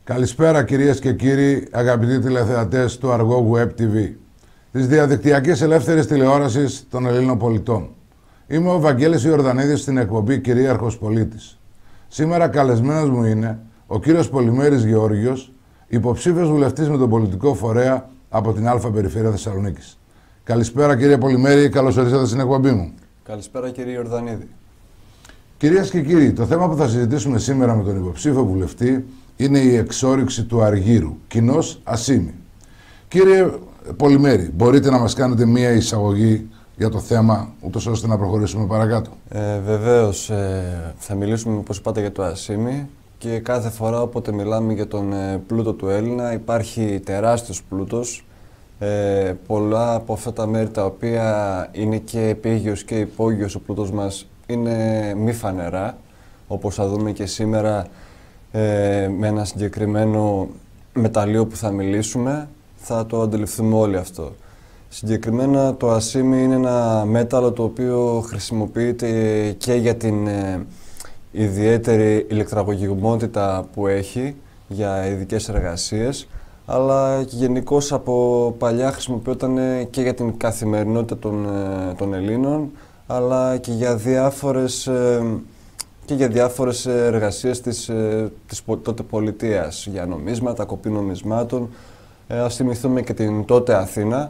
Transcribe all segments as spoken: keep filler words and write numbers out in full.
Καλησπέρα κυρίες και κύριοι, αγαπητοί τηλεθεατές του Αργό Web τι βι, της διαδικτυακής ελεύθερης τηλεόρασης των Ελλήνων πολιτών. Είμαι ο Βαγγέλης Ιορδανίδης στην εκπομπή Κυρίαρχος Πολίτης. Σήμερα καλεσμένος μου είναι ο κύριος Πολυμέρης Γεώργιος, υποψήφιος βουλευτής με τον πολιτικό φορέα από την Α Περιφέρεια Θεσσαλονίκης. Καλησπέρα κύριε Πολυμέρη, καλώς ορίσατε στην εκπομπή μου. Καλησπέρα κύριε Ιορδανίδη. Κυρίες και κύριοι, το θέμα που θα συζητήσουμε σήμερα με τον υποψήφιο βουλευτή είναι η εξόρυξη του Αργύρου, κοινώς Ασίμι. Κύριε Πολυμέρη, μπορείτε να μας κάνετε μία εισαγωγή για το θέμα, ούτως ώστε να προχωρήσουμε παρακάτω? Ε, βεβαίως, ε, θα μιλήσουμε, όπως είπατε, για το Ασίμι και κάθε φορά όποτε μιλάμε για τον ε, πλούτο του Έλληνα υπάρχει τεράστιος πλούτος. Ε, πολλά από αυτά τα μέρη τα οποία είναι και επίγειος και υπόγειος ο πλούτος μας είναι μη φανερά, όπως θα δούμε και σήμερα ε, με ένα συγκεκριμένο μεταλλείο που θα μιλήσουμε, θα το αντιληφθούμε όλοι αυτό. Συγκεκριμένα το Ασίμι είναι ένα μέταλλο το οποίο χρησιμοποιείται και για την ε, ιδιαίτερη ηλεκτραπογειμότητα που έχει για ειδικές εργασίες, αλλά και γενικώς από παλιά χρησιμοποιόταν και για την καθημερινότητα των, των Ελλήνων, αλλά και για διάφορες, και για διάφορες εργασίες της, της τότε πολιτείας, για νομίσματα, κοπή νομισμάτων. Ας θυμηθούμε και την τότε Αθήνα,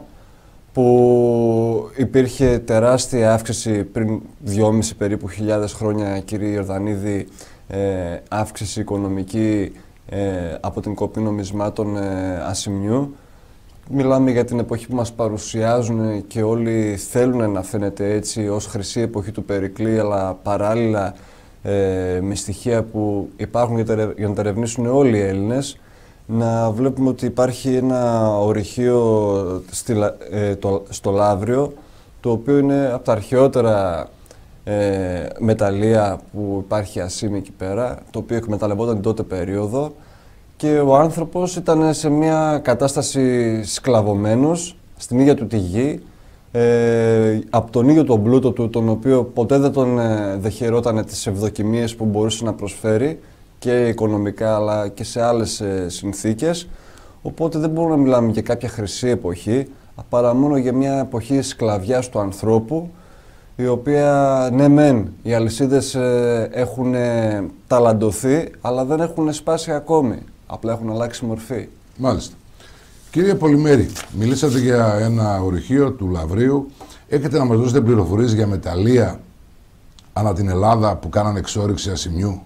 που υπήρχε τεράστια αύξηση πριν δυόμισι περίπου χιλιάδες χρόνια, κύριε Ιορδανίδη, αύξηση οικονομική Ε, από την κοπή νομισμάτων ε, ασημιού. Μιλάμε για την εποχή που μας παρουσιάζουν και όλοι θέλουν να φαίνεται έτσι ως χρυσή εποχή του Περικλή, αλλά παράλληλα ε, με στοιχεία που υπάρχουν για να τα ερευνήσουν όλοι οι Έλληνες, να βλέπουμε ότι υπάρχει ένα ορυχείο στη, ε, το, στο Λαύριο, το οποίο είναι από τα αρχαιότερα Ε, μεταλλεία που υπάρχει Ασίμι εκεί πέρα, το οποίο εκμεταλλευόταν την τότε περίοδο και ο άνθρωπος ήταν σε μια κατάσταση σκλαβωμένος στην ίδια του τη γη, ε, από τον ίδιο τον πλούτο του, τον οποίο ποτέ δεν τον ε, δεχαιρόταν τις ευδοκιμίες που μπορούσε να προσφέρει και οικονομικά αλλά και σε άλλες ε, συνθήκες, οπότε δεν μπορούμε να μιλάμε για κάποια χρυσή εποχή, παρά μόνο για μια εποχή σκλαβιάς του ανθρώπου, η οποία, ναι μεν, οι αλυσίδες ε, έχουν ε, ταλαντωθεί, αλλά δεν έχουν σπάσει ακόμη. Απλά έχουν αλλάξει μορφή. Μάλιστα. Κύριε Πολυμέρη, μιλήσατε για ένα ορυχείο του Λαυρίου. Έχετε να μας δώσετε πληροφορίες για μεταλλεία ανά την Ελλάδα που κάνανε εξόρυξη ασημιού?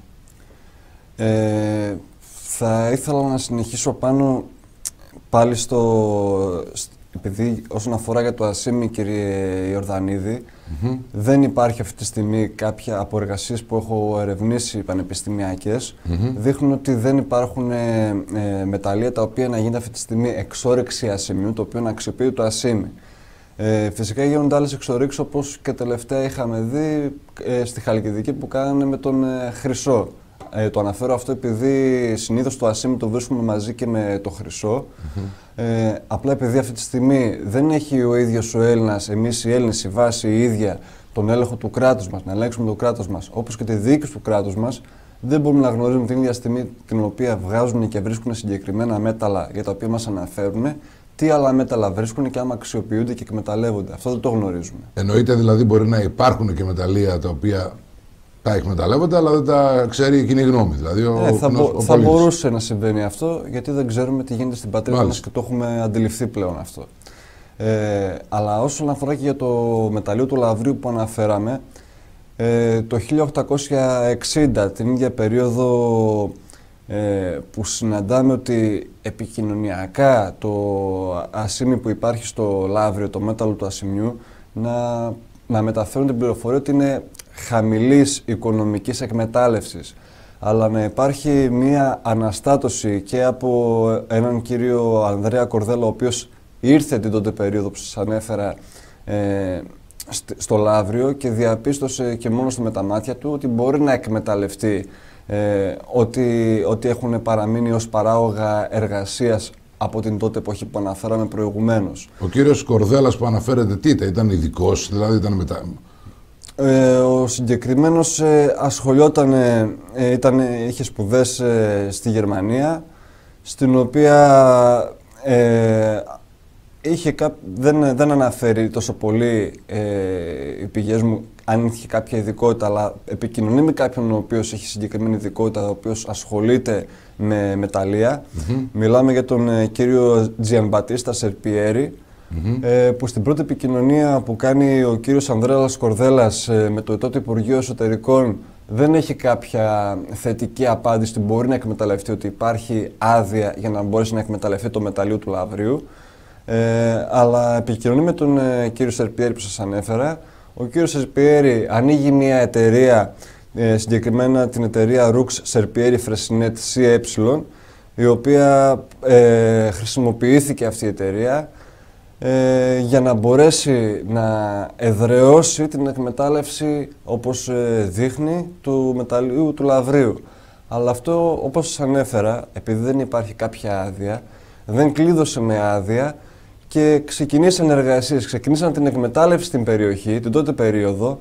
Ε, θα ήθελα να συνεχίσω πάνω πάλι στο... Επειδή όσον αφορά για το Ασίμι, κύριε Ιορδανίδη, mm-hmm. δεν υπάρχει αυτή τη στιγμή κάποια από εργασίες που έχω ερευνήσει πανεπιστημιακές, mm-hmm. δείχνουν ότι δεν υπάρχουν ε, ε, μεταλλεία τα οποία να γίνεται αυτή τη στιγμή εξόρυξη ασημιού, το οποίο να αξιοποιεί το Ασίμι. Ε, φυσικά γίνονται άλλες εξορίξεις, όπως και τελευταία είχαμε δει ε, στη Χαλκιδική που κάνανε με τον ε, χρυσό. Ε, το αναφέρω αυτό επειδή συνήθως το Ασίμι το βρίσκουμε μαζί και με το χρυσό. Mm-hmm. Ε, απλά επειδή αυτή τη στιγμή δεν έχει ο ίδιος ο Έλληνας, εμείς οι Έλληνες, η βάση η ίδια, τον έλεγχο του κράτους μας, να ελέγξουμε το κράτος μας, όπως και τη διοίκηση του κράτους μας, δεν μπορούμε να γνωρίζουμε την ίδια στιγμή την οποία βγάζουν και βρίσκουν συγκεκριμένα μέταλλα για τα οποία μας αναφέρουν, τι άλλα μέταλλα βρίσκουν και άμα αξιοποιούνται και εκμεταλλεύονται. Αυτό δεν το γνωρίζουμε. Εννοείται δηλαδή μπορεί να υπάρχουν και μεταλλεία τα οποία τα εκμεταλλεύονται, αλλά δεν τα ξέρει η κοινή γνώμη. Δηλαδή, ο, ε, θα, ο, μπο, ο θα μπορούσε να συμβαίνει αυτό, γιατί δεν ξέρουμε τι γίνεται στην πατρίδα μας και το έχουμε αντιληφθεί πλέον αυτό. Ε, αλλά όσον αφορά και για το μεταλλείο του Λαυρίου που αναφέραμε, ε, το χίλια οκτακόσια εξήντα, την ίδια περίοδο ε, που συναντάμε ότι επικοινωνιακά το Ασίμι που υπάρχει στο Λαύριο, το μέταλλο του Ασημιού, να, να μεταφέρουν την πληροφορία ότι είναι χαμηλής οικονομικής εκμετάλλευσης, αλλά να υπάρχει μία αναστάτωση και από έναν κύριο Ανδρέα Κορδέλα, ο οποίος ήρθε την τότε περίοδο που σας ανέφερα ε, στο Λαύριο και διαπίστωσε και μόνο με τα μάτια του ότι μπορεί να εκμεταλλευτεί ε, ότι, ότι έχουν παραμείνει ως παράγωγα εργασίας από την τότε εποχή που αναφέραμε προηγουμένως. Ο κύριος Κορδέλας που αναφέρεται τι ήταν, ήταν ειδικός, δηλαδή ήταν μετα... Ε, ο συγκεκριμένος ε, ασχολιόταν, ε, ήταν, είχε σπουδές ε, στη Γερμανία, στην οποία ε, είχε κά... δεν, δεν αναφέρει τόσο πολύ ε, οι πηγές μου αν είχε κάποια ειδικότητα, αλλά επικοινωνεί με κάποιον ο οποίος έχει συγκεκριμένη ειδικότητα, ο οποίος ασχολείται με μεταλλεία. Mm-hmm. Μιλάμε για τον ε, κύριο Τζιανμπατίστα Σερπιέρη, mm-hmm. ε, που στην πρώτη επικοινωνία που κάνει ο κύριος Ανδρέας Κορδέλας ε, με το τότε Υπουργείο Εσωτερικών δεν έχει κάποια θετική απάντηση ότι μπορεί να εκμεταλλευτεί, ότι υπάρχει άδεια για να μπορέσει να εκμεταλλευτεί το μεταλλείο του Λαυρίου. Ε, αλλά επικοινωνεί με τον ε, κύριο Σερπιέρη που σας ανέφερα. Ο κύριος Σερπιέρη ανοίγει μια εταιρεία, ε, συγκεκριμένα την εταιρεία Rux Serpieri Fressinet σι ε, η οποία ε, χρησιμοποιήθηκε αυτή η εταιρεία ε, για να μπορέσει να εδραιώσει την εκμετάλλευση, όπως ε, δείχνει, του μεταλλείου του Λαυρίου. Αλλά αυτό, όπως σας ανέφερα, επειδή δεν υπάρχει κάποια άδεια, δεν κλείδωσε με άδεια και ξεκινήσαν εργασίες, ξεκινήσαν την εκμετάλλευση στην περιοχή, την τότε περίοδο,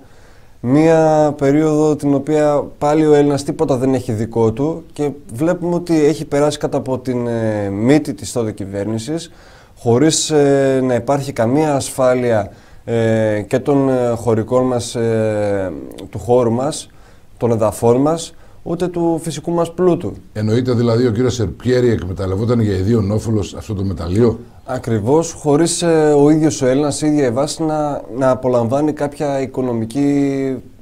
μία περίοδο την οποία πάλι ο Έλληνας τίποτα δεν έχει δικό του και βλέπουμε ότι έχει περάσει κάτω από την ε, μύτη της τότε κυβέρνησης, χωρίς ε, να υπάρχει καμία ασφάλεια ε, και των ε, χωρικών μας, ε, του χώρου μας, των εδαφών μας, ούτε του φυσικού μας πλούτου. Εννοείται δηλαδή ο κύριος Σερπιέρη εκμεταλλευόταν για ιδίον όφελος αυτό το μεταλλείο. Ακριβώς, χωρίς ε, ο ίδιος ο Έλληνας, η ίδια η βάση να, να απολαμβάνει κάποια οικονομική,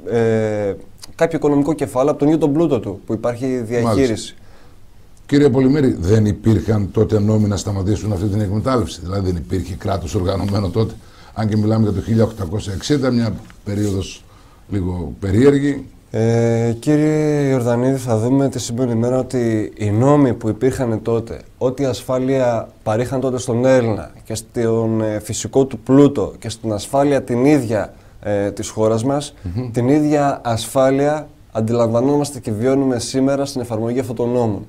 ε, κάποιο οικονομικό κεφάλαιο από τον ίδιο τον πλούτο του, που υπάρχει διαχείριση. Μάλιστα. Κύριε Πολυμέρη, δεν υπήρχαν τότε νόμοι να σταματήσουν αυτή την εκμετάλλευση? Δηλαδή δεν υπήρχε κράτος οργανωμένο τότε, αν και μιλάμε για το χίλια οκτακόσια εξήντα, μια περίοδος λίγο περίεργη. Ε, κύριε Ιορδανίδη, θα δούμε τη σημερινή ημέρα ότι οι νόμοι που υπήρχαν τότε, ό,τι ασφάλεια παρήχαν τότε στον Έλληνα και στον ε, φυσικό του πλούτο και στην ασφάλεια την ίδια ε, της χώρας μας, mm-hmm. την ίδια ασφάλεια αντιλαμβανόμαστε και βιώνουμε σήμερα στην εφαρμογή αυτών των νόμων.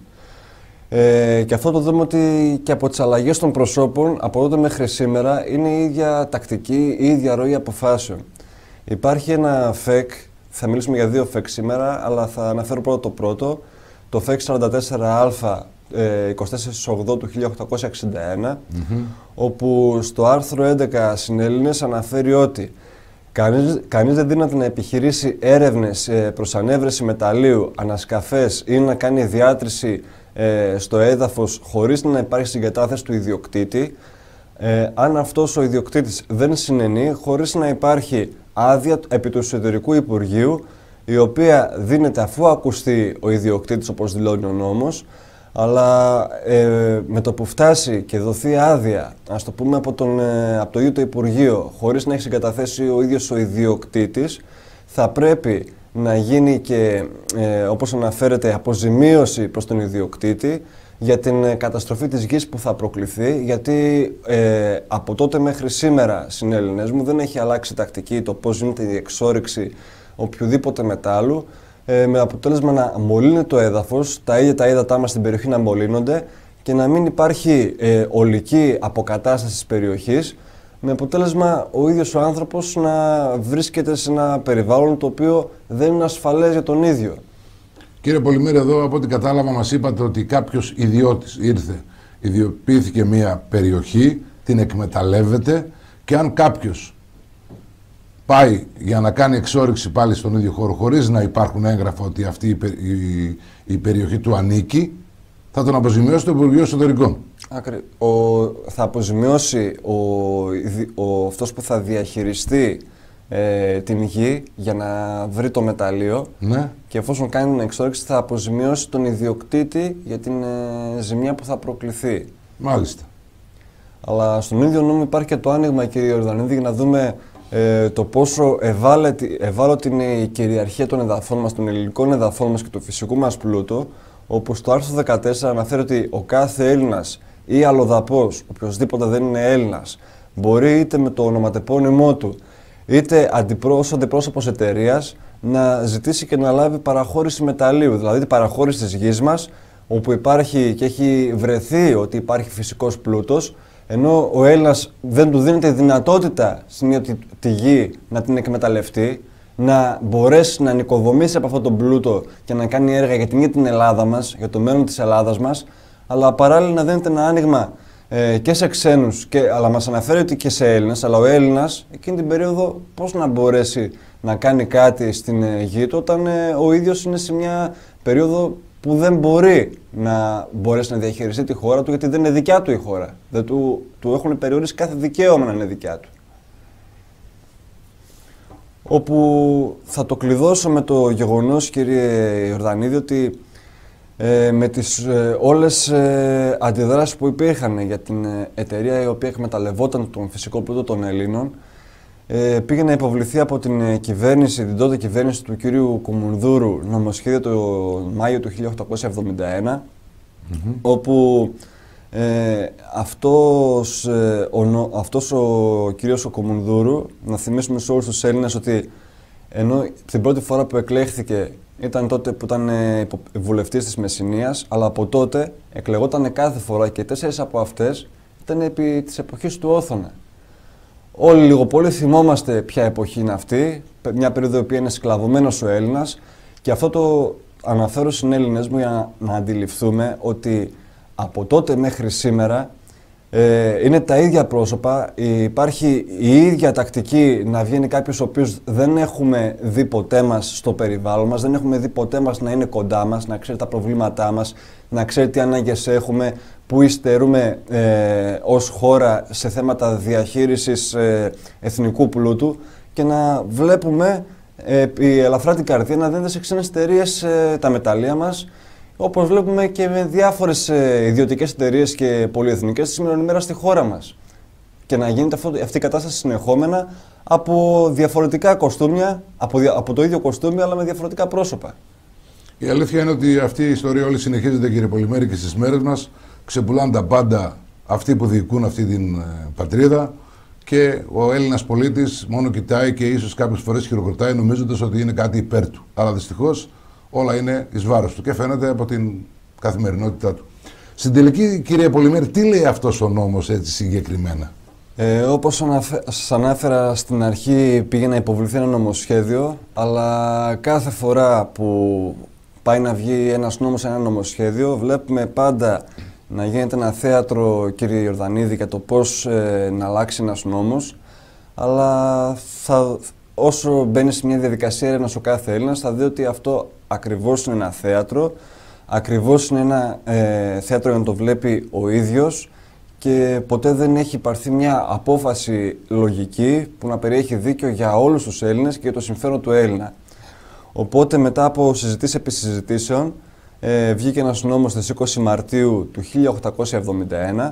Ε, και αυτό το δούμε ότι και από τις αλλαγές των προσώπων από τότε μέχρι σήμερα είναι η ίδια τακτική, η ίδια ροή αποφάσεων. Υπάρχει ένα ΦΕΚ. Θα μιλήσουμε για δύο ΦΕΚ σήμερα, αλλά θα αναφέρω πρώτα το πρώτο, το ΦΕΚ σαράντα τέσσερα Α είκοσι τέσσερις ογδόη του χίλια οκτακόσια εξήντα ένα, mm-hmm. όπου στο άρθρο έντεκα συνέλληνες αναφέρει ότι κανείς, κανείς δεν δύναται να επιχειρήσει έρευνες προς ανέβρεση μεταλλείου, ανασκαφές ή να κάνει διάτρηση ε, στο έδαφος χωρίς να υπάρχει συγκατάθεση του ιδιοκτήτη, ε, αν αυτός ο ιδιοκτήτης δεν συνενεί, χωρίς να υπάρχει άδεια επί του Εσωτερικού Υπουργείου, η οποία δίνεται αφού ακουστεί ο ιδιοκτήτης, όπως δηλώνει ο νόμος, αλλά ε, με το που φτάσει και δοθεί άδεια, ας το πούμε από, τον, ε, από το ίδιο το Υπουργείο, χωρίς να έχει συγκαταθέσει ο ίδιος ο ιδιοκτήτης, θα πρέπει να γίνει και, ε, όπως αναφέρεται, αποζημίωση προς τον ιδιοκτήτη για την ε, καταστροφή της γης που θα προκληθεί, γιατί ε, από τότε μέχρι σήμερα, συνέλληνες μου, δεν έχει αλλάξει τακτική το πώς γίνεται η εξόρυξη οποιοδήποτε μετάλλου, ε, με αποτέλεσμα να μολύνει το έδαφος, τα ίδια τα ύδατά μας στην περιοχή να μολύνονται και να μην υπάρχει ε, ολική αποκατάσταση της περιοχής, με αποτέλεσμα ο ίδιος ο άνθρωπος να βρίσκεται σε ένα περιβάλλον το οποίο δεν είναι ασφαλές για τον ίδιο. Κύριε Πολυμέρη, εδώ από ό,τι κατάλαβα μας είπατε ότι κάποιος ιδιώτης ήρθε, ιδιοποιήθηκε μια περιοχή, την εκμεταλλεύεται και αν κάποιος πάει για να κάνει εξόρυξη πάλι στον ίδιο χώρο χωρίς να υπάρχουν έγγραφα ότι αυτή η, η, η περιοχή του ανήκει, θα τον αποζημιώσει το Υπουργείο Εσωτερικών. Άκρη. Ο, θα αποζημιώσει ο, ο, αυτός που θα διαχειριστεί ε, την γη για να βρει το μεταλλείο, ναι. Και εφόσον κάνει την εξόρυξη θα αποζημιώσει τον ιδιοκτήτη για την ε, ζημιά που θα προκληθεί. Μάλιστα. Αλλά στον ίδιο νόμο υπάρχει και το άνοιγμα, κύριε Ιορδανίδη, για να δούμε ε, το πόσο ευάλωτη, ευάλωτη είναι η κυριαρχία των εδαφών μας, των ελληνικών εδαφών μας και του φυσικού μας πλούτου, όπου στο άρθρο δεκατέσσερα αναφέρει ότι ο κάθε Έλληνας ή αλλοδαπός, οποιοσδήποτε δεν είναι Έλληνας, μπορεί είτε με το ονοματεπώνυμό του, είτε ως αντιπρόσωπος εταιρείας, να ζητήσει και να λάβει παραχώρηση μεταλλείου, δηλαδή την παραχώρηση της γης μας, όπου υπάρχει και έχει βρεθεί ότι υπάρχει φυσικός πλούτος, ενώ ο Έλληνας δεν του δίνεται δυνατότητα στην ίδια τη γη να την εκμεταλλευτεί, να μπορέσει να νοικοδομήσει από αυτόν τον πλούτο και να κάνει έργα για την ίδια την Ελλάδα μας, για το μέλλον της Ελλάδας μας, αλλά παράλληλα να δίνεται ένα άνοιγμα ε, και σε ξένους, και, αλλά μας αναφέρει ότι και σε Έλληνες, αλλά ο Έλληνας εκείνη την περίοδο πώς να μπορέσει να κάνει κάτι στην ε, γη του όταν ε, ο ίδιος είναι σε μια περίοδο που δεν μπορεί να μπορέσει να διαχειριστεί τη χώρα του, γιατί δεν είναι δικιά του η χώρα. Δεν του, του έχουν περιορίσει κάθε δικαίωμα να είναι δικιά του. Όπου θα το κλειδώσω με το γεγονός, κύριε Ιορδανίδη, ότι ε, με τις ε, όλες ε, αντιδράσεις που υπήρχαν για την ε, εταιρεία η οποία εκμεταλλευόταν τον φυσικό πλούτο των Ελλήνων, ε, πήγε να υποβληθεί από την ε, κυβέρνηση, την τότε κυβέρνηση του κυρίου Κουμουνδούρου, νομοσχέδιο το Μάιο του χίλια οκτακόσια εβδομήντα ένα, mm-hmm. όπου ε, αυτός, ε, ο, αυτός ο κύριος ο Κουμουνδούρου, να θυμίσουμε σε όλους τους Έλληνες ότι ενώ την πρώτη φορά που εκλέχθηκε ήταν τότε που ήταν ε, βουλευτής της Μεσσηνίας, αλλά από τότε εκλεγόταν κάθε φορά και τέσσερις από αυτές ήταν επί της εποχής του Όθωνα. Όλοι λίγο πολύ θυμόμαστε ποια εποχή είναι αυτή, μια περίοδο η οποία είναι σκλαβωμένος ο Έλληνας, και αυτό το αναφέρω στους Έλληνες μου για να, να αντιληφθούμε ότι από τότε μέχρι σήμερα ε, είναι τα ίδια πρόσωπα, υπάρχει η ίδια τακτική να βγαίνει κάποιος ο οποίος δεν έχουμε δει ποτέ μας στο περιβάλλον μας, δεν έχουμε δει ποτέ μας να είναι κοντά μας, να ξέρει τα προβλήματά μας, να ξέρει τι ανάγκες έχουμε, που υστερούμε ε, ως χώρα σε θέματα διαχείρισης ε, εθνικού πλούτου, και να βλέπουμε ε, η ελαφρά την καρδία να δίνεται σε ξένες εταιρείες ε, τα μεταλλεία μας, όπως βλέπουμε και με διάφορες ε, ιδιωτικές εταιρείες και πολυεθνικές τη σημερινή ημέρα στη χώρα μας. Και να γίνεται αυτό, αυτή η κατάσταση συνεχόμενα από διαφορετικά κοστούμια, από, από το ίδιο κοστούμι, αλλά με διαφορετικά πρόσωπα. Η αλήθεια είναι ότι αυτή η ιστορία όλη συνεχίζεται, κύριε Πολυμέρη, και στις μέρες μας. Ξεπουλάνε τα πάντα αυτοί που διοικούν αυτή την ε, πατρίδα, και ο Έλληνας πολίτης μόνο κοιτάει και ίσως κάποιες φορές χειροκροτάει, νομίζοντας ότι είναι κάτι υπέρ του. Αλλά δυστυχώς όλα είναι εις βάρος του και φαίνεται από την καθημερινότητά του. Στην τελική, κύριε Πολυμέρη, τι λέει αυτός ο νόμος έτσι συγκεκριμένα? Ε, όπως αναφε... σας ανάφερα στην αρχή, πήγε να υποβληθεί ένα νομοσχέδιο, αλλά κάθε φορά που πάει να βγει ένας νόμος, ένα νομοσχέδιο, βλέπουμε πάντα να γίνεται ένα θέατρο, κύριε Ιορδανίδη, για το πώς ε, να αλλάξει ένας νόμος, αλλά θα, όσο μπαίνει σε μια διαδικασία έρευνας ο κάθε Έλληνας, θα δει ότι αυτό ακριβώς είναι ένα θέατρο, ακριβώς είναι ένα ε, θέατρο για να το βλέπει ο ίδιος, και ποτέ δεν έχει υπαρθεί μια απόφαση λογική που να περιέχει δίκιο για όλους τους Έλληνες και για το συμφέρον του Έλληνα. Οπότε μετά από συζητήσεις επί συζητήσεων, ε, βγήκε ένας νόμος στις είκοσι Μαρτίου του χίλια οκτακόσια εβδομήντα ένα,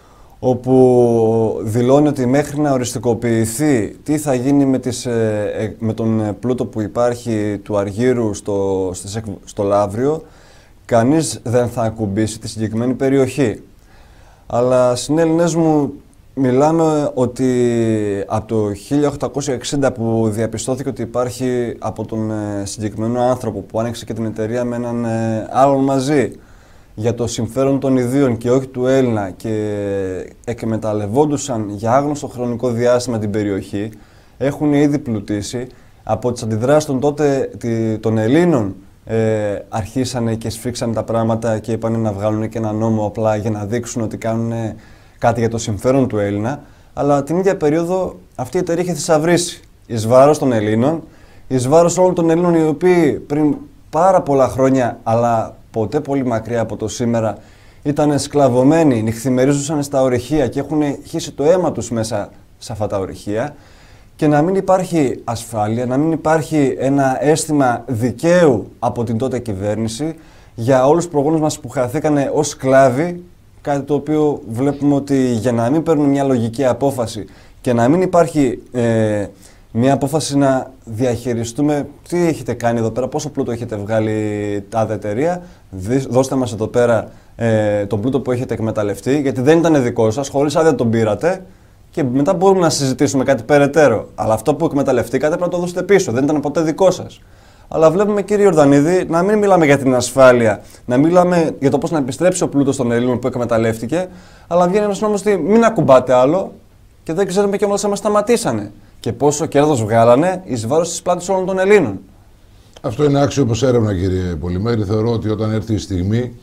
όπου δηλώνει ότι μέχρι να οριστικοποιηθεί τι θα γίνει με, τις, ε, με τον πλούτο που υπάρχει του Αργύρου στο, στο Λαύριο, κανείς δεν θα ακουμπήσει τη συγκεκριμένη περιοχή. Αλλά συνέλληνες μου, μιλάμε ότι από το χίλια οκτακόσια εξήντα που διαπιστώθηκε ότι υπάρχει από τον ε, συγκεκριμένο άνθρωπο που άνοιξε και την εταιρεία με έναν ε, άλλον μαζί για το συμφέρον των ιδίων και όχι του Έλληνα, και εκμεταλλευόντουσαν για άγνωστο χρονικό διάστημα την περιοχή, έχουν ήδη πλουτίσει. Από τις αντιδράσεις των τότε των Ελλήνων ε, αρχίσανε και σφίξανε τα πράγματα και είπαν να βγάλουν και ένα νόμο απλά για να δείξουν ότι κάνουν κάτι για το συμφέρον του Έλληνα, αλλά την ίδια περίοδο αυτή η εταιρεία είχε θησαυρίσει εις βάρος των Ελλήνων, εις βάρος όλων των Ελλήνων οι οποίοι πριν πάρα πολλά χρόνια, αλλά ποτέ πολύ μακριά από το σήμερα, ήταν σκλαβωμένοι, νυχθημερίζουσαν στα ορυχεία και έχουν χύσει το αίμα τους μέσα σε αυτά τα ορυχεία, και να μην υπάρχει ασφάλεια, να μην υπάρχει ένα αίσθημα δικαίου από την τότε κυβέρνηση για όλους τους προγόνους μας που χαθήκανε ως σκλάβοι, κάτι το οποίο βλέπουμε ότι για να μην παίρνουν μια λογική απόφαση και να μην υπάρχει ε, μια απόφαση να διαχειριστούμε τι έχετε κάνει εδώ πέρα, πόσο πλούτο έχετε βγάλει τάδε εταιρεία, δώστε μας εδώ πέρα ε, τον πλούτο που έχετε εκμεταλλευτεί, γιατί δεν ήταν δικό σας, χωρίς άδεια τον πήρατε, και μετά μπορούμε να συζητήσουμε κάτι περαιτέρω. Αλλά αυτό που εκμεταλλευτήκατε πρέπει να το δώσετε πίσω, δεν ήταν ποτέ δικό σας. Αλλά βλέπουμε, κύριε Ιορδανίδη, να μην μιλάμε για την ασφάλεια, να μιλάμε για το πώς να επιστρέψει ο πλούτος των Ελλήνων που εκμεταλλεύτηκε, αλλά βγαίνει ένας νόμος ότι μην ακουμπάτε άλλο, και δεν ξέρουμε και όμως αν μας σταματήσανε. Και πόσο κέρδος βγάλανε εις βάρος της πλάτης όλων των Ελλήνων. Αυτό είναι άξιο όπως έρευνα, κύριε Πολυμέρη. Θεωρώ ότι όταν έρθει η στιγμή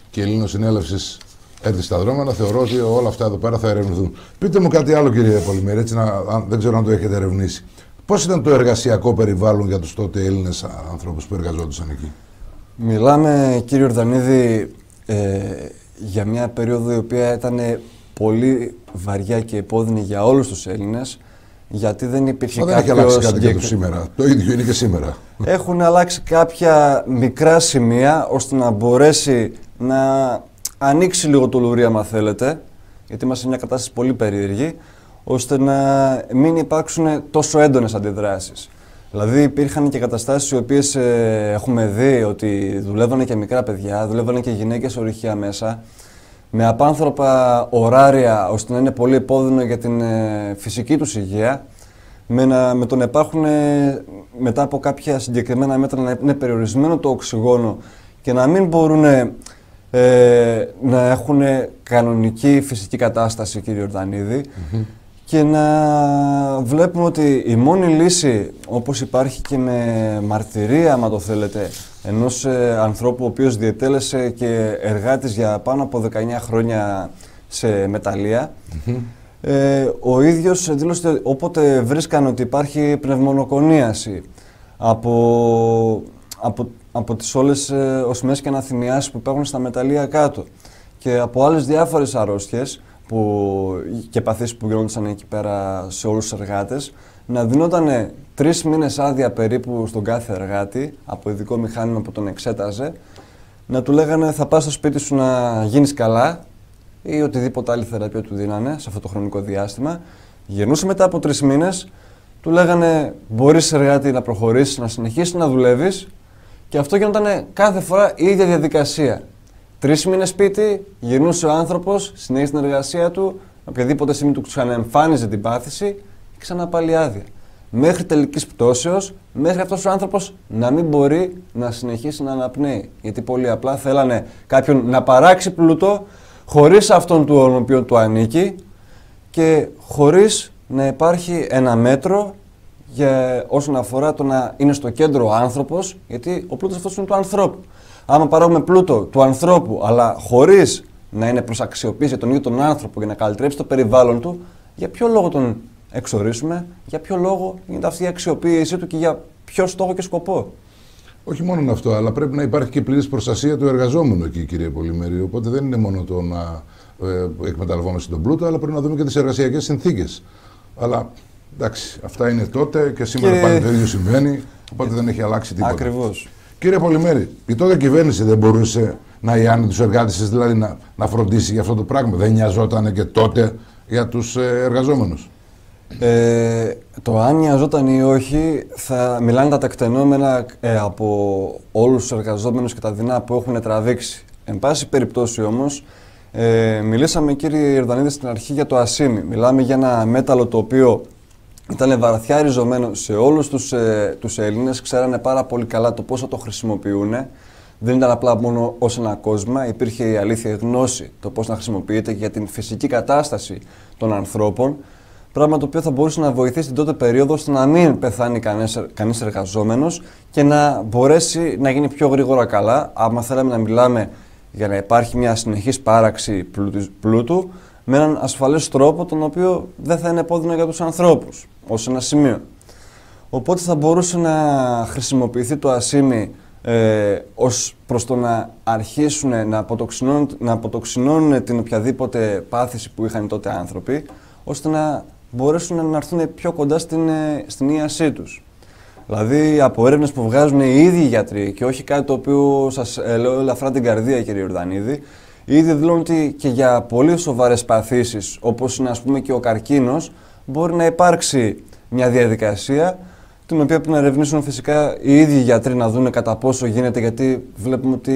και η Ελληνοσυνέλευσης έρθει στα δρόμενα, θεωρώ ότι όλα αυτά εδώ πέρα θα ερευνηθούν. Πείτε μου κάτι άλλο, κύριε Πολυμέρη, έτσι να, αν, δεν ξέρω αν το έχετε ερευνήσει. Πώς ήταν το εργασιακό περιβάλλον για τους τότε Έλληνες ανθρώπους που εργαζόντουσαν εκεί? Μιλάμε, κύριε Ιορδανίδη, ε, για μια περίοδο η οποία ήταν πολύ βαριά και επώδυνη για όλους τους Έλληνες, γιατί δεν υπήρχε κάποιο... Δεν έχει αλλάξει κάτι για το σήμερα. Το ίδιο είναι και σήμερα. Έχουν αλλάξει κάποια μικρά σημεία, ώστε να μπορέσει να ανοίξει λίγο το λουρί, άμα θέλετε, γιατί είμαστε σε μια κατάσταση πολύ περίεργη, ώστε να μην υπάρξουν τόσο έντονες αντιδράσεις. Δηλαδή υπήρχαν και καταστάσεις οι οποίες ε, έχουμε δει ότι δουλεύανε και μικρά παιδιά, δουλεύανε και γυναίκες ορυχεία μέσα, με απάνθρωπα ωράρια, ώστε να είναι πολύ επώδυνο για την ε, φυσική τους υγεία, με, να, με το να υπάρχουν ε, μετά από κάποια συγκεκριμένα μέτρα να είναι περιορισμένο το οξυγόνο και να μην μπορούν ε, να έχουν κανονική φυσική κατάσταση, κύριε Ιορδανίδη, mm-hmm. και να βλέπουμε ότι η μόνη λύση, όπως υπάρχει και με μαρτυρία, άμα το θέλετε, ενός ε, ανθρώπου ο οποίος διετέλεσε και εργάτης για πάνω από δεκαεννιά χρόνια σε μεταλλεία, mm-hmm. ε, ο ίδιος δήλωσε όποτε βρίσκαν ότι υπάρχει πνευμονοκονίαση από, από, από τις όλες ε, οσμές και αναθυμιάσεις που υπάρχουν στα μεταλλεία κάτω και από άλλες διάφορες αρρώστιες που, και παθήσεις που γινόντουσαν εκεί πέρα σε όλους τους εργάτες, να δινόταν τρεις μήνες άδεια περίπου στον κάθε εργάτη από ειδικό μηχάνημα που τον εξέταζε, να του λέγανε θα πας στο σπίτι σου να γίνεις καλά ή οτιδήποτε άλλη θεραπεία του δίνανε σε αυτό το χρονικό διάστημα. Γυρνούσε μετά από τρεις μήνες, του λέγανε μπορείς εργάτη να προχωρήσεις, να συνεχίσεις να δουλεύεις, και αυτό γινόταν κάθε φορά η ίδια διαδικασία. Τρεις μήνες σπίτι, γυρνούσε ο άνθρωπος, συνέχισε την εργασία του, οποιαδήποτε στιγμή του ξαναεμφάνιζε την πάθηση και ξανά πάλι άδεια. Μέχρι τελικής πτώσεως, μέχρι αυτός ο άνθρωπος να μην μπορεί να συνεχίσει να αναπνέει. Γιατί πολύ απλά θέλανε κάποιον να παράξει πλούτο χωρίς αυτόν τον οποίο του ανήκει και χωρίς να υπάρχει ένα μέτρο για όσον αφορά το να είναι στο κέντρο ο άνθρωπος, γιατί ο πλούτος αυτός είναι του ανθρώπου. Άμα παράγουμε πλούτο του ανθρώπου, αλλά χωρίς να είναι προς αξιοποίηση για τον ίδιο τον άνθρωπο για να καλυτρέψει το περιβάλλον του, για ποιο λόγο τον εξορίσουμε, για ποιο λόγο γίνεται αυτή η αξιοποίησή του και για ποιο στόχο και σκοπό? Όχι μόνο αυτό, αλλά πρέπει να υπάρχει και πλήρης προστασία του εργαζόμενου εκεί, κύριε Πολυμέρη. Οπότε δεν είναι μόνο το να ε, εκμεταλλευόμαστε τον πλούτο, αλλά πρέπει να δούμε και τις εργασιακές συνθήκες. Αλλά εντάξει, αυτά είναι τότε και σήμερα και... πάλι το ίδιο συμβαίνει, οπότε δεν έχει αλλάξει τίποτα. Ακριβώς. Κύριε Πολυμέρη, η τότε κυβέρνηση δεν μπορούσε να ιάνει τους εργάτες, δηλαδή να, να φροντίσει για αυτό το πράγμα? Δεν νοιαζόταν και τότε για τους ε, εργαζόμενους? Ε, το αν νοιαζόταν ή όχι, θα μιλάνε τα τεκτενόμενα ε, από όλους τους εργαζόμενους και τα δεινά που έχουν τραβήξει. Εν πάση περιπτώσει όμως, ε, μιλήσαμε, κύριε Ιορδανίδη, στην αρχή για το ασίμι. Μιλάμε για ένα μέταλλο το οποίο ήταν βαθιά ριζωμένο σε όλους τους, ε, τους Έλληνες, ξέρανε πάρα πολύ καλά το πώς θα το χρησιμοποιούν. Δεν ήταν απλά μόνο ως ένα κόσμημα, υπήρχε η αλήθεια γνώση το πώς να χρησιμοποιείται και για την φυσική κατάσταση των ανθρώπων. Πράγμα το οποίο θα μπορούσε να βοηθήσει την τότε περίοδο ώστε να μην πεθάνει κανείς, κανείς εργαζόμενος και να μπορέσει να γίνει πιο γρήγορα καλά. Άμα θέλαμε να μιλάμε για να υπάρχει μια συνεχής πάραξη πλούτου, πλούτου με έναν ασφαλές τρόπο, τον οποίο δεν θα είναι επώδυνο για τους ανθρώπους, ως ένα σημείο. Οπότε θα μπορούσε να χρησιμοποιηθεί το ασίμι ε, ως προς το να αρχίσουν να αποτοξινώνουν, να αποτοξινώνουν την οποιαδήποτε πάθηση που είχαν τότε άνθρωποι, ώστε να μπορέσουν να έρθουν πιο κοντά στην, στην ίασή τους. Δηλαδή, από έρευνες που βγάζουν οι ίδιοι γιατροί και όχι κάτι το οποίο σας ε, λέω ελαφρά την καρδία, κύριε Ιορδανίδη, ήδη δηλώνουν ότι και για πολύ σοβαρές παθήσεις, όπως είναι ας πούμε και ο καρκίνος, μπορεί να υπάρξει μια διαδικασία την οποία πρέπει να ερευνήσουν φυσικά οι ίδιοι γιατροί να δουν κατά πόσο γίνεται, γιατί βλέπουμε ότι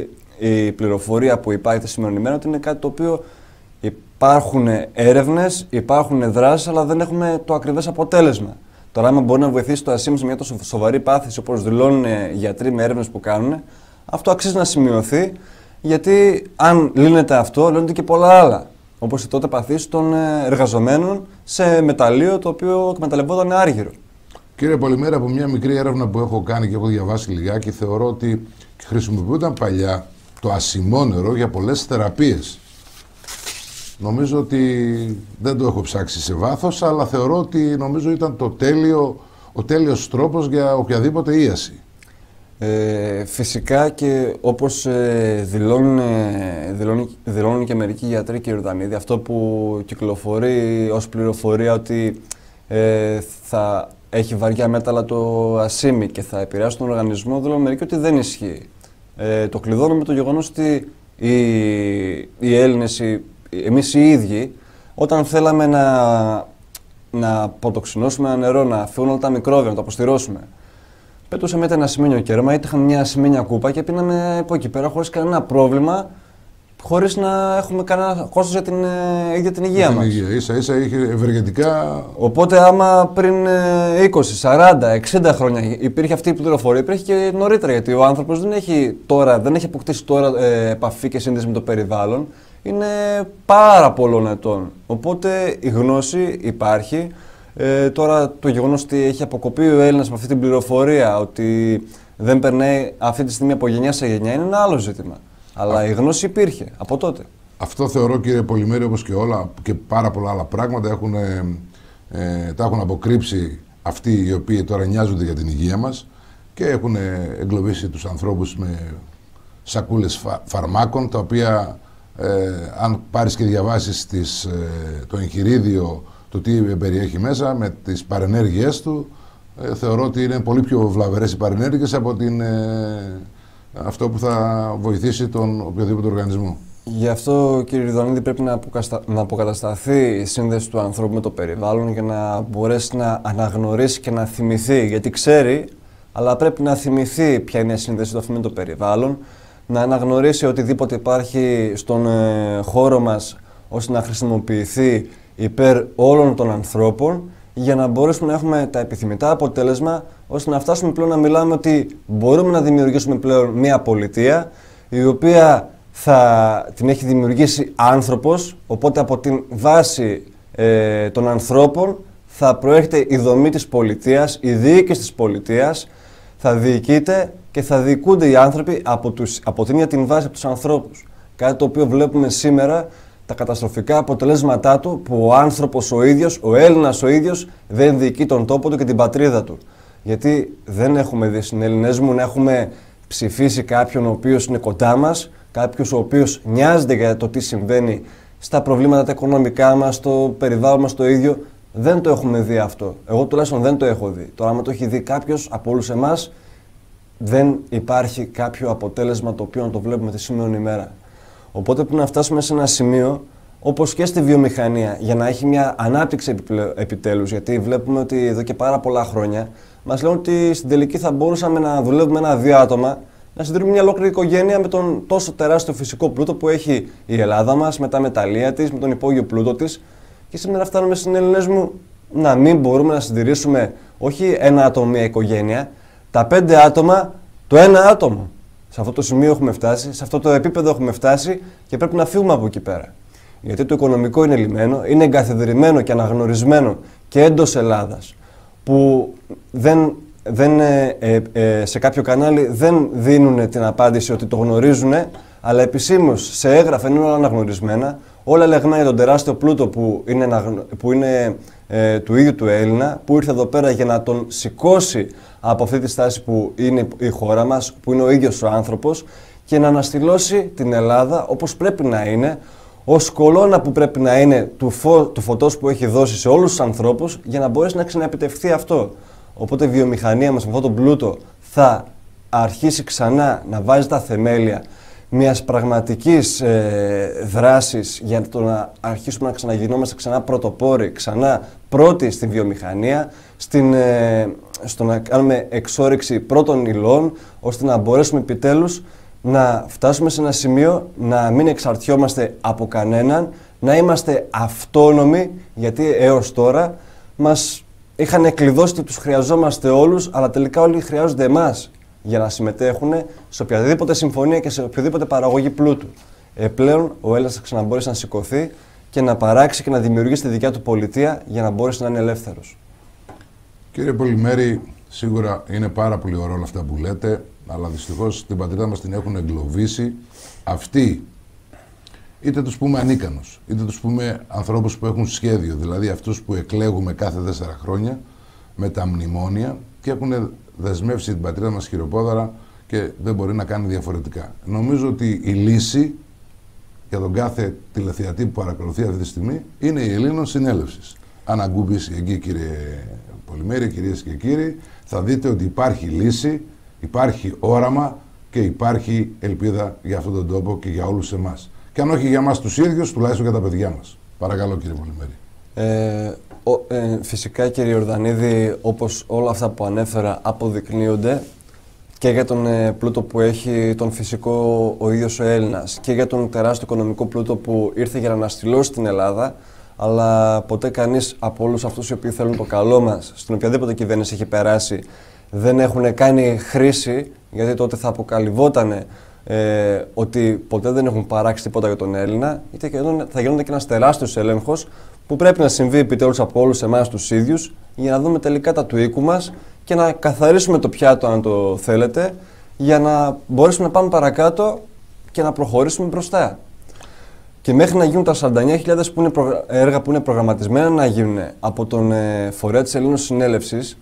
η πληροφορία που υπάρχει τη σημερινή μέρα ότι είναι κάτι το οποίο υπάρχουν έρευνες, υπάρχουν δράσεις, αλλά δεν έχουμε το ακριβές αποτέλεσμα. Τώρα, άμα μπορεί να βοηθήσει το ασίμι σε μια τόσο σοβαρή πάθηση όπως δηλώνουν οι γιατροί με έρευνες που κάνουν, αυτό αξίζει να σημειωθεί, γιατί αν λύνεται αυτό, λύνονται και πολλά άλλα. Όπως οι τότε παθήσεις των εργαζομένων σε μεταλλείο το οποίο εκμεταλλευόταν άργυρο. Κύριε Πολυμέρη, από μια μικρή έρευνα που έχω κάνει και έχω διαβάσει λιγάκι, θεωρώ ότι χρησιμοποιούνταν παλιά το ασημόνερο για πολλές θεραπείες. Νομίζω ότι δεν το έχω ψάξει σε βάθος, αλλά θεωρώ ότι νομίζω ήταν το τέλειο, ο τέλειος τρόπος για οποιαδήποτε ίαση. Ε, φυσικά και όπως ε, δηλώνουν, ε, δηλώνουν, δηλώνουν και μερικοί γιατροί, κύριε Ιορδανίδη, αυτό που κυκλοφορεί ως πληροφορία ότι ε, θα έχει βαριά μέταλλα το ασίμι και θα επηρεάσει τον οργανισμό, δηλώνουν μερικοί ότι δεν ισχύει. Ε, το κλειδώνω με το γεγονός ότι οι, οι Έλληνες, οι, εμείς οι ίδιοι, όταν θέλαμε να, να αποτοξινώσουμε ένα νερό, να φύγουν όλα τα μικρόβια, να το αποστηρώσουμε, πέτουσαμε είτε ένα ασημένιο κέρμα, είτε είχαμε μια ασημένια κούπα και πίναμε από εκεί πέρα χωρίς κανένα πρόβλημα, χωρίς να έχουμε κανένα κόστος για την ε, ίδια την υγεία μας. Υγεία. Ίσα ίσα είχε ευεργετικά. Οπότε άμα πριν ε, είκοσι, σαράντα, εξήντα χρόνια υπήρχε αυτή η πληροφορία, υπήρχε και νωρίτερα, γιατί ο άνθρωπος δεν έχει, τώρα, δεν έχει αποκτήσει τώρα ε, επαφή και σύνδεση με το περιβάλλον, είναι πάρα πολλών ετών. Οπότε η γνώση υπάρχει. Ε, τώρα το γεγονός ότι έχει αποκοπεί ο Έλληνας με αυτή την πληροφορία, ότι δεν περνάει αυτή τη στιγμή από γενιά σε γενιά, είναι ένα άλλο ζήτημα. Αλλά Α, η γνώση υπήρχε από τότε. Αυτό θεωρώ, κύριε Πολυμέρη, όπως και όλα και πάρα πολλά άλλα πράγματα έχουν, ε, ε, τα έχουν αποκρύψει αυτοί οι οποίοι τώρα νοιάζονται για την υγεία μας και έχουν εγκλωβίσει τους ανθρώπους με σακούλες φα, φαρμάκων, τα οποία ε, αν πάρεις και διαβάσεις τις, ε, το εγχειρίδιο, το τι περιέχει μέσα, με τις παρενέργειές του, ε, θεωρώ ότι είναι πολύ πιο βλαβερές οι παρενέργειες από την, ε, αυτό που θα βοηθήσει τον οποιοδήποτε οργανισμό. Γι' αυτό, κύριε Ιορδανίδη, πρέπει να, αποκαστα... να αποκατασταθεί η σύνδεση του ανθρώπου με το περιβάλλον για να μπορέσει να αναγνωρίσει και να θυμηθεί. Γιατί ξέρει, αλλά πρέπει να θυμηθεί ποια είναι η σύνδεση του αυτού με το περιβάλλον, να αναγνωρίσει οτιδήποτε υπάρχει στον ε, χώρο μας ώστε να χρησιμοποιηθεί υπέρ όλων των ανθρώπων, για να μπορέσουμε να έχουμε τα επιθυμητά αποτέλεσμα, ώστε να φτάσουμε πλέον να μιλάμε ότι μπορούμε να δημιουργήσουμε πλέον μια πολιτεία, η οποία θα την έχει δημιουργήσει άνθρωπος, οπότε από την βάση ε, των ανθρώπων θα προέρχεται η δομή της πολιτείας, η διοίκηση της πολιτείας, θα διοικείται και θα διοικούνται οι άνθρωποι από, τους, από την ίδια την βάση από τους ανθρώπους. Κάτι το οποίο βλέπουμε σήμερα, τα καταστροφικά αποτελέσματά του, που ο άνθρωπος ο ίδιος, ο Έλληνας ο ίδιος, δεν διοικεί τον τόπο του και την πατρίδα του. Γιατί δεν έχουμε δει στην Έλληνες μου να έχουμε ψηφίσει κάποιον ο οποίος είναι κοντά μας, κάποιος ο οποίος νοιάζεται για το τι συμβαίνει στα προβλήματα τα οικονομικά μας, στο περιβάλλον μας το ίδιο. Δεν το έχουμε δει αυτό. Εγώ τουλάχιστον δεν το έχω δει. Τώρα, άμα το έχει δει κάποιος από όλους εμάς, δεν υπάρχει κάποιο αποτέλεσμα το οποίο να το βλέπουμε τη σήμερα ημέρα. Οπότε πρέπει να φτάσουμε σε ένα σημείο, όπως και στη βιομηχανία, για να έχει μια ανάπτυξη επιτέλους. Γιατί βλέπουμε ότι εδώ και πάρα πολλά χρόνια μας λένε ότι στην τελική θα μπορούσαμε να δουλεύουμε ένα-δύο άτομα, να συντηρούμε μια ολόκληρη οικογένεια με τον τόσο τεράστιο φυσικό πλούτο που έχει η Ελλάδα μας, με τα μεταλλεία της, με τον υπόγειο πλούτο της. Και σήμερα φτάνουμε στην Έλληνες μου να μην μπορούμε να συντηρήσουμε όχι ένα άτομο, μια οικογένεια, τα πέντε άτομα, το ένα άτομο. Σε αυτό το σημείο έχουμε φτάσει, σε αυτό το επίπεδο έχουμε φτάσει και πρέπει να φύγουμε από εκεί πέρα. Γιατί το οικονομικό είναι λυμμένο, είναι εγκαθιδρυμένο και αναγνωρισμένο και εντός Ελλάδας, που δεν, δεν, ε, ε, ε, σε κάποιο κανάλι δεν δίνουν την απάντηση ότι το γνωρίζουν, αλλά επισήμως σε έγγραφα είναι όλα αναγνωρισμένα, όλα λεγμένα για τον τεράστιο πλούτο που είναι, που είναι ε, του ίδιου του Έλληνα, που ήρθε εδώ πέρα για να τον σηκώσει από αυτή τη στάση που είναι η χώρα μας, που είναι ο ίδιος ο άνθρωπος, και να αναστηλώσει την Ελλάδα όπως πρέπει να είναι, ως κολόνα που πρέπει να είναι του, φω, του φωτός που έχει δώσει σε όλους τους ανθρώπους, για να μπορέσει να ξαναεπιτευχθεί αυτό. Οπότε η βιομηχανία μας με αυτόν τον πλούτο θα αρχίσει ξανά να βάζει τα θεμέλια μιας πραγματικής ε, δράσης για το να αρχίσουμε να ξαναγινόμαστε ξανά πρωτοπόροι, ξανά πρώτοι στη βιομηχανία, στην, ε, στο να κάνουμε εξόρυξη πρώτων υλών, ώστε να μπορέσουμε επιτέλους να φτάσουμε σε ένα σημείο να μην εξαρτιόμαστε από κανέναν, να είμαστε αυτόνομοι, γιατί έως τώρα μας είχαν κλειδώσει ότι τους χρειαζόμαστε όλους, αλλά τελικά όλοι χρειάζονται εμάς για να συμμετέχουν σε οποιαδήποτε συμφωνία και σε οποιοδήποτε παραγωγή πλούτου. Ε, πλέον ο Έλληνας θα ξαναμπορέσει να σηκωθεί και να παράξει και να δημιουργήσει τη δικιά του πολιτεία για να μπορέσει να είναι ελεύθερος. Κύριε Πολυμέρη, Σίγουρα είναι πάρα πολύ ωραία όλα αυτά που λέτε, αλλά δυστυχώς την πατρίδα μας την έχουν εγκλωβίσει αυτοί, είτε τους πούμε ανίκανους, είτε τους πούμε ανθρώπους που έχουν σχέδιο, δηλαδή αυτούς που εκλέγουμε κάθε τέσσερα χρόνια με τα μνημόνια και έχουν δεσμεύσει την πατρίδα μας χειροπόδαρα και δεν μπορεί να κάνει διαφορετικά. Νομίζω ότι η λύση για τον κάθε τηλεθεατή που παρακολουθεί αυτή τη στιγμή είναι η Ελλήνων Συνέλευσης. Αν αγκούμπήσει εκεί, κύριε Πολυμέρη, κυρίες και κύριοι, θα δείτε ότι υπάρχει λύση, υπάρχει όραμα και υπάρχει ελπίδα για αυτόν τον τόπο και για όλους εμάς. Και αν όχι για εμάς τους ίδιους, τουλάχιστον για τα παιδιά μας. Παρακαλώ, κύριε Πολυμέρη. Ε, ο, ε, φυσικά, κύριε Ιορδανίδη, όπως όλα αυτά που ανέφερα αποδεικνύονται και για τον ε, πλούτο που έχει τον φυσικό ο ίδιος ο Έλληνας και για τον τεράστιο οικονομικό πλούτο που ήρθε για να αναστηλώσει την Ελλάδα, αλλά ποτέ κανείς από όλους αυτούς οι οποίοι θέλουν το καλό μας, στην οποιαδήποτε κυβέρνηση έχει περάσει, δεν έχουν κάνει χρήση, γιατί τότε θα αποκαλυβότανε ε, ότι ποτέ δεν έχουν παράξει τίποτα για τον Έλληνα, γιατί θα γίνονται και ένας τεράστιος έλεγχος που πρέπει να συμβεί επιτέλους από όλους εμάς τους ίδιους, για να δούμε τελικά τα του οίκου μας και να καθαρίσουμε το πιάτο, αν το θέλετε, για να μπορέσουμε να πάμε παρακάτω και να προχωρήσουμε μπροστά. Και μέχρι να γίνουν τα σαράντα εννέα χιλιάδες που είναι προ... έργα που είναι προγραμματισμένα να γίνουν από τον ε, φορέα της Ελλήνων Συνέλευσης,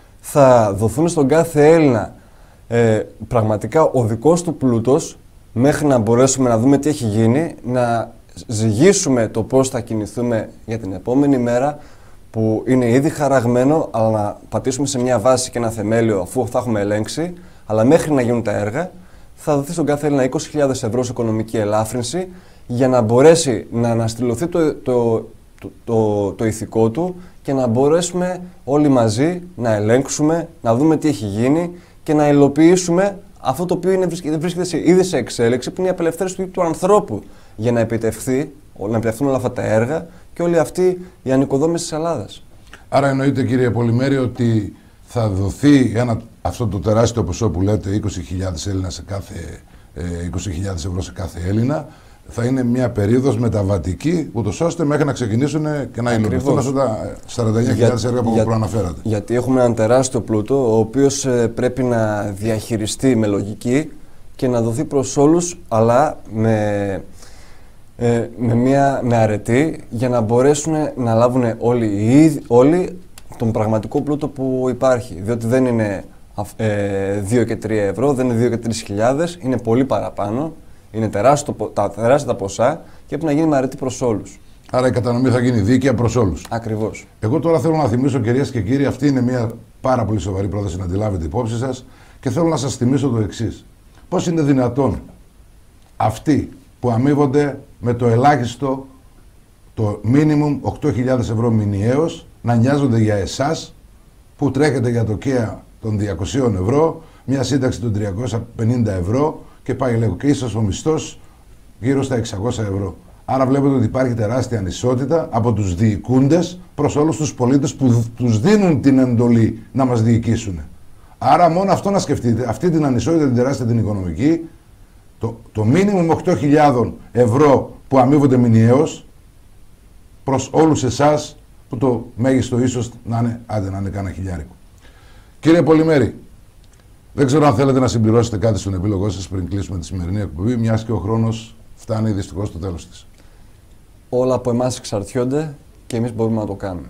θα δοθούν στον κάθε Έλληνα ε, πραγματικά ο δικός του πλούτος, μέχρι να μπορέσουμε να δούμε τι έχει γίνει, να ζυγίσουμε το πώς θα κινηθούμε για την επόμενη μέρα, που είναι ήδη χαραγμένο, αλλά να πατήσουμε σε μια βάση και ένα θεμέλιο αφού θα έχουμε ελέγξει, αλλά μέχρι να γίνουν τα έργα, θα δοθεί στον κάθε Έλληνα είκοσι χιλιάδες ευρώ σε οικονομική ελάφρυνση, για να μπορέσει να αναστηλωθεί το, το, το, το, το ηθικό του και να μπορέσουμε όλοι μαζί να ελέγξουμε, να δούμε τι έχει γίνει και να υλοποιήσουμε αυτό το οποίο είναι, βρίσκεται ήδη σε εξέλιξη, που είναι η απελευθέρωση του, του ανθρώπου, για να επιτευχθεί, να επιτευχθούν όλα αυτά τα έργα και όλη αυτή η ανοικοδόμηση της Ελλάδας. Άρα εννοείται, κύριε Πολυμέρη, ότι θα δοθεί ένα, αυτό το τεράστιο ποσό που λέτε, είκοσι χιλιάδες Έλληνα σε κάθε, ε, είκοσι χιλιάδες ευρώ σε κάθε Έλληνα, θα είναι μια περίοδος μεταβατική, ούτως ώστε μέχρι να ξεκινήσουν και να υλοποιηθούν αυτά τα σαράντα εννέα χιλιάδες έργα που για, προαναφέρατε. Γιατί έχουμε έναν τεράστιο πλούτο, ο οποίος ε, πρέπει να διαχειριστεί με λογική και να δοθεί προς όλους, αλλά με, ε, με, μια, με αρετή, για να μπορέσουν να λάβουν όλοι, όλοι τον πραγματικό πλούτο που υπάρχει. Διότι δεν είναι ε, δύο και τρία ευρώ, δεν είναι δύο και τρεις χιλιάδες, είναι πολύ παραπάνω. Είναι τεράστιο, τα τεράστια τα ποσά και πρέπει να γίνει με αρετή προς όλους. Άρα η κατανομή θα γίνει δίκαια προς όλους. Ακριβώς. Εγώ τώρα θέλω να θυμίσω, κυρίες και κύριοι, αυτή είναι μια πάρα πολύ σοβαρή πρόταση να τη λάβετε υπόψη σας και θέλω να σας θυμίσω το εξής. Πώς είναι δυνατόν αυτοί που αμείβονται με το ελάχιστο, το minimum οκτώ χιλιάδες ευρώ μηνιαίως, να νοιάζονται για εσάς που τρέχετε για το ΚΕΑ των διακοσίων ευρώ, μια σύνταξη των τριακόσια πενήντα ευρώ, και πάει λέγω και ίσως ο μισθός γύρω στα εξακόσια ευρώ. Άρα βλέπετε ότι υπάρχει τεράστια ανισότητα από τους διοικούντες προς όλους τους πολίτες που τους δίνουν την εντολή να μας διοικήσουν. Άρα μόνο αυτό να σκεφτείτε, αυτή την ανισότητα την τεράστια την οικονομική, το, το μίνιμουμ οκτώ χιλιάδες ευρώ που αμείβονται μηνιαίως προς όλους εσάς που το μέγιστο ίσως να είναι, άντε να είναι κάνα χιλιάρικο. Κύριε Πολυμέρη, δεν ξέρω αν θέλετε να συμπληρώσετε κάτι στον επίλογό σας πριν κλείσουμε τη σημερινή εκπομπή, μιας και ο χρόνος φτάνει δυστυχώς στο τέλος της. Όλα από εμάς εξαρτιόνται και εμείς μπορούμε να το κάνουμε.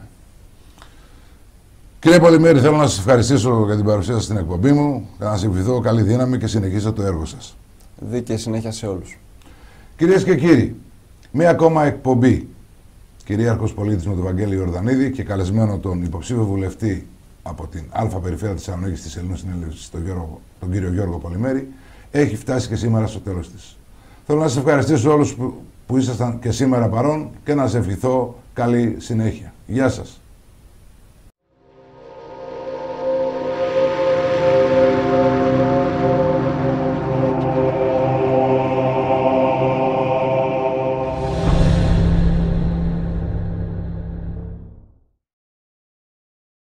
Κύριε Πολυμέρη, θέλω να σας ευχαριστήσω για την παρουσία σας στην εκπομπή μου, να σας ευχηθώ καλή δύναμη και συνεχίστε το έργο σας. Δίκαιη συνέχεια σε όλους. Κυρίες και κύριοι, μία ακόμα εκπομπή. Κυρίαρχος πολίτης με τον Βαγγέλη Ιορδανίδη και καλεσμένο τον υποψήφιο βουλευτή από την Α Περιφέρεια της Θεσσαλονίκης της Ελλήνων Συνέλευσης, τον, τον κύριο Γιώργο Πολυμέρη, έχει φτάσει και σήμερα στο τέλος της. Θέλω να σας ευχαριστήσω όλους που, που ήσασταν και σήμερα παρόν και να σας ευχηθώ καλή συνέχεια. Γεια σας.